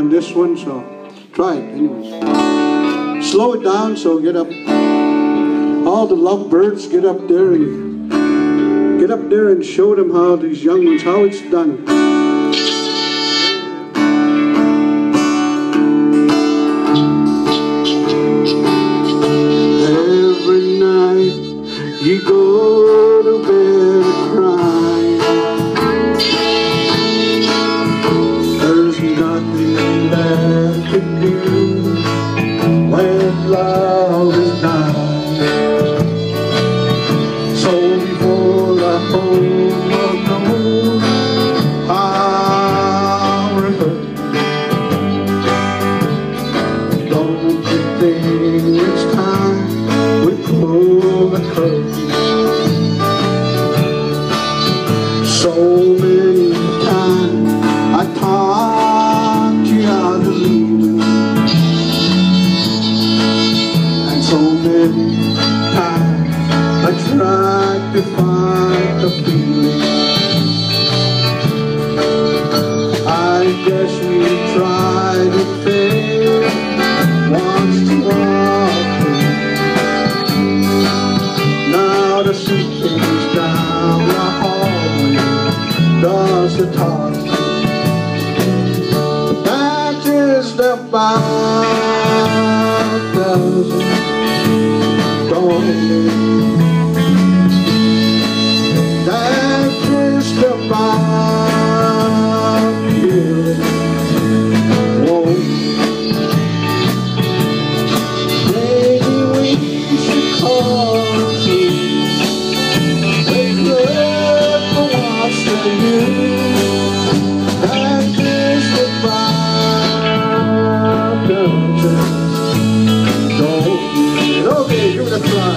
on this one, so try it anyways. Slow it down, so get up. All the lovebirds, get up there and show them how these young ones, how it's done. Every night you go to bed crying. There's nothing left to do when love is dying. So before I hold up the moon, I'll rehearse. Don't you think it's time we pull the curtain? So many times I talked you out of leaving, and so many times I tried to find the feeling. I guess we tried and failed once too often. Now the suitcase down the hallway does the talking. That just about does it, don't it? That just about it, won't it? Maybe we should call it. Wake up and watch the news. That just about does it, don't it? Okay, give it a try.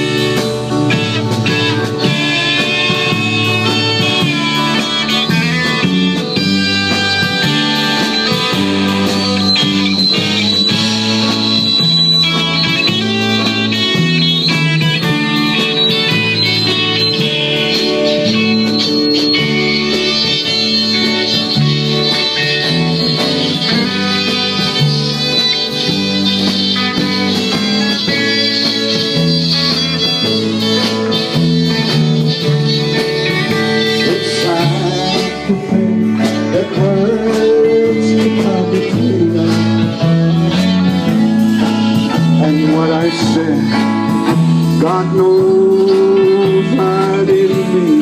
And what I said, God knows I didn't mean.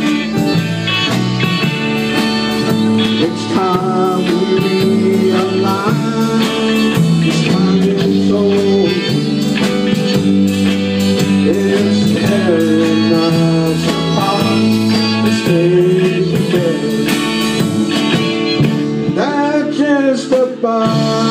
It's time we realize this time is over. It's tearing us apart to stay together. That just about